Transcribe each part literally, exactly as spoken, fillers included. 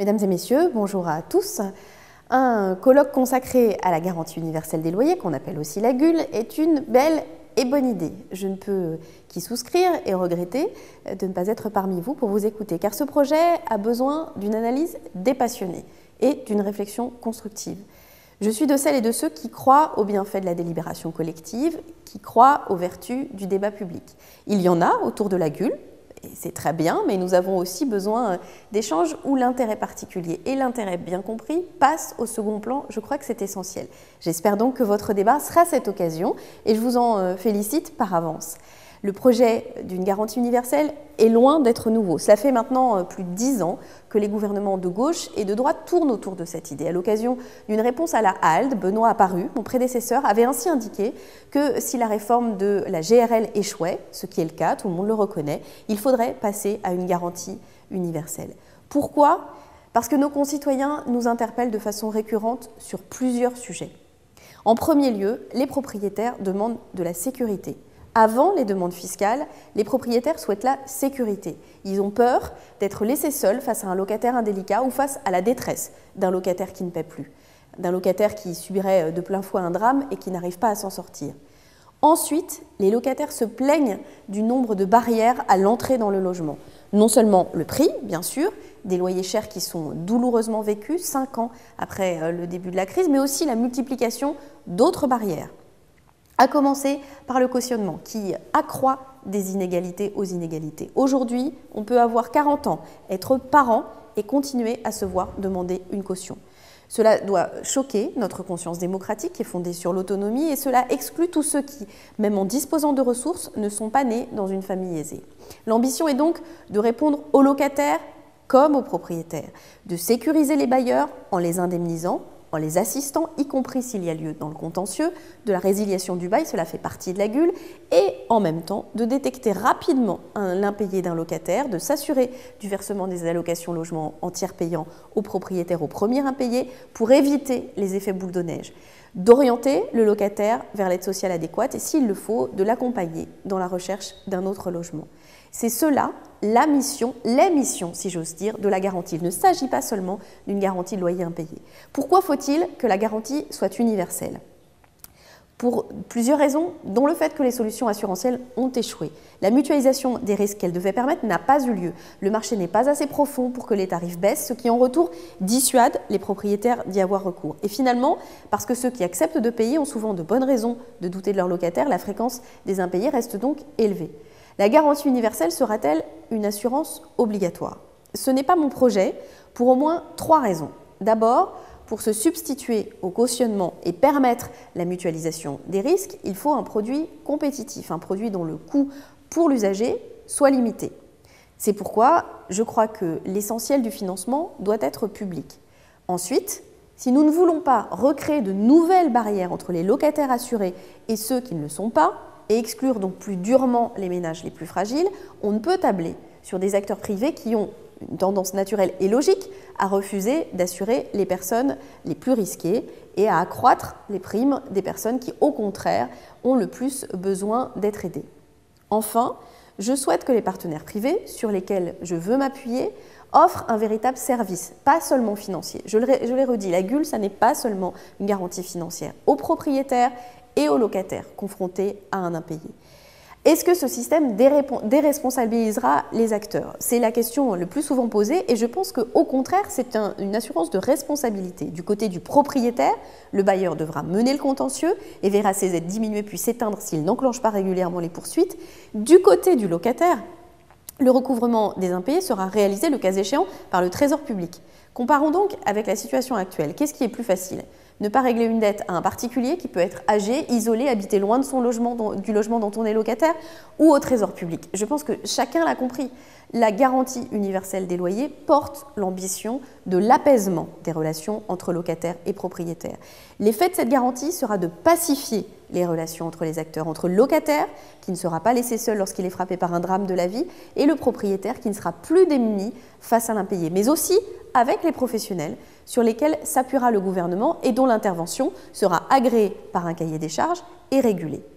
Mesdames et messieurs, bonjour à tous. Un colloque consacré à la garantie universelle des loyers, qu'on appelle aussi la G U L, est une belle et bonne idée. Je ne peux qu'y souscrire et regretter de ne pas être parmi vous pour vous écouter, car ce projet a besoin d'une analyse dépassionnée et d'une réflexion constructive. Je suis de celles et de ceux qui croient au bienfait de la délibération collective, qui croient aux vertus du débat public. Il y en a autour de la G U L, et c'est très bien, mais nous avons aussi besoin d'échanges où l'intérêt particulier et l'intérêt bien compris passent au second plan. Je crois que c'est essentiel. J'espère donc que votre débat sera cette occasion et je vous en félicite par avance. Le projet d'une garantie universelle est loin d'être nouveau. Cela fait maintenant plus de dix ans que les gouvernements de gauche et de droite tournent autour de cette idée. À l'occasion d'une réponse à la Halde, Benoît Apparu, mon prédécesseur, avait ainsi indiqué que si la réforme de la G R L échouait, ce qui est le cas, tout le monde le reconnaît, il faudrait passer à une garantie universelle. Pourquoi ? Parce que nos concitoyens nous interpellent de façon récurrente sur plusieurs sujets. En premier lieu, les propriétaires demandent de la sécurité. Avant les demandes fiscales, les propriétaires souhaitent la sécurité. Ils ont peur d'être laissés seuls face à un locataire indélicat ou face à la détresse d'un locataire qui ne paie plus, d'un locataire qui subirait de plein fouet un drame et qui n'arrive pas à s'en sortir. Ensuite, les locataires se plaignent du nombre de barrières à l'entrée dans le logement. Non seulement le prix, bien sûr, des loyers chers qui sont douloureusement vécus cinq ans après le début de la crise, mais aussi la multiplication d'autres barrières. À commencer par le cautionnement qui accroît des inégalités aux inégalités. Aujourd'hui, on peut avoir quarante ans, être parent et continuer à se voir demander une caution. Cela doit choquer notre conscience démocratique qui est fondée sur l'autonomie et cela exclut tous ceux qui, même en disposant de ressources, ne sont pas nés dans une famille aisée. L'ambition est donc de répondre aux locataires comme aux propriétaires, de sécuriser les bailleurs en les indemnisant, en les assistant, y compris s'il y a lieu dans le contentieux, de la résiliation du bail, cela fait partie de la G U L, et en même temps de détecter rapidement l'impayé d'un locataire, de s'assurer du versement des allocations logement en tiers payant aux propriétaires au premier impayé pour éviter les effets boule de neige, d'orienter le locataire vers l'aide sociale adéquate et s'il le faut, de l'accompagner dans la recherche d'un autre logement. C'est cela la mission, les missions, si j'ose dire, de la garantie. Il ne s'agit pas seulement d'une garantie de loyer impayé. Pourquoi faut-il que la garantie soit universelle ? Pour plusieurs raisons, dont le fait que les solutions assurantielles ont échoué. La mutualisation des risques qu'elle devait permettre n'a pas eu lieu. Le marché n'est pas assez profond pour que les tarifs baissent, ce qui en retour dissuade les propriétaires d'y avoir recours. Et finalement, parce que ceux qui acceptent de payer ont souvent de bonnes raisons de douter de leur locataire, la fréquence des impayés reste donc élevée. La garantie universelle sera-t-elle une assurance obligatoire ? Ce n'est pas mon projet pour au moins trois raisons. D'abord, pour se substituer au cautionnement et permettre la mutualisation des risques, il faut un produit compétitif, un produit dont le coût pour l'usager soit limité. C'est pourquoi je crois que l'essentiel du financement doit être public. Ensuite, si nous ne voulons pas recréer de nouvelles barrières entre les locataires assurés et ceux qui ne le sont pas, et exclure donc plus durement les ménages les plus fragiles, on ne peut tabler sur des acteurs privés qui ont une tendance naturelle et logique à refuser d'assurer les personnes les plus risquées et à accroître les primes des personnes qui, au contraire, ont le plus besoin d'être aidées. Enfin, je souhaite que les partenaires privés, sur lesquels je veux m'appuyer, offrent un véritable service, pas seulement financier. Je l'ai redit, la G U L, ça n'est pas seulement une garantie financière. Aux propriétaires et aux locataires confrontés à un impayé. Est-ce que ce système déresponsabilisera les acteurs ? C'est la question le plus souvent posée et je pense qu'au contraire, c'est un, une assurance de responsabilité. Du côté du propriétaire, le bailleur devra mener le contentieux et verra ses aides diminuer puis s'éteindre s'il n'enclenche pas régulièrement les poursuites. Du côté du locataire, le recouvrement des impayés sera réalisé, le cas échéant, par le Trésor public. Comparons donc avec la situation actuelle. Qu'est-ce qui est plus facile ? Ne pas régler une dette à un particulier qui peut être âgé, isolé, habité loin de son logement, du logement dont on est locataire, ou au Trésor public. Je pense que chacun l'a compris. La garantie universelle des loyers porte l'ambition de l'apaisement des relations entre locataires et propriétaires. L'effet de cette garantie sera de pacifier les relations entre les acteurs, entre le locataire, qui ne sera pas laissé seul lorsqu'il est frappé par un drame de la vie, et le propriétaire, qui ne sera plus démuni face à l'impayé, mais aussi avec les professionnels sur lesquels s'appuiera le gouvernement et dont l'intervention sera agréée par un cahier des charges et régulée.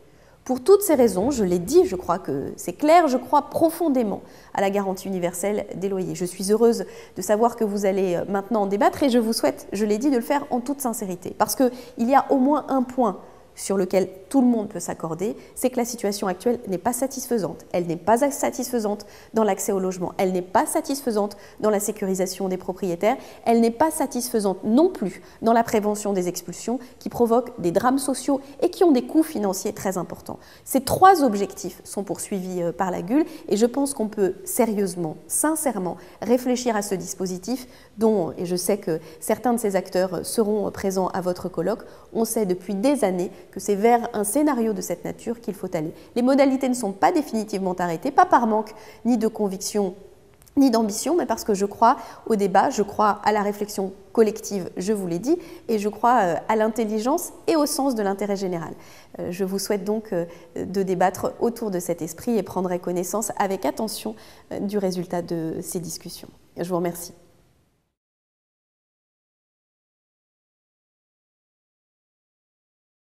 Pour toutes ces raisons, je l'ai dit, je crois que c'est clair, je crois profondément à la garantie universelle des loyers. Je suis heureuse de savoir que vous allez maintenant en débattre et je vous souhaite, je l'ai dit, de le faire en toute sincérité. Parce qu'il y a au moins un point sur lequel tout le monde peut s'accorder, c'est que la situation actuelle n'est pas satisfaisante. Elle n'est pas satisfaisante dans l'accès au logement, elle n'est pas satisfaisante dans la sécurisation des propriétaires, elle n'est pas satisfaisante non plus dans la prévention des expulsions qui provoquent des drames sociaux et qui ont des coûts financiers très importants. Ces trois objectifs sont poursuivis par la G U L et je pense qu'on peut sérieusement, sincèrement réfléchir à ce dispositif dont, et je sais que certains de ces acteurs seront présents à votre colloque, on sait depuis des années que c'est vers un scénario de cette nature qu'il faut aller. Les modalités ne sont pas définitivement arrêtées, pas par manque ni de conviction ni d'ambition, mais parce que je crois au débat, je crois à la réflexion collective, je vous l'ai dit, et je crois à l'intelligence et au sens de l'intérêt général. Je vous souhaite donc de débattre autour de cet esprit et prendrai connaissance avec attention du résultat de ces discussions. Je vous remercie.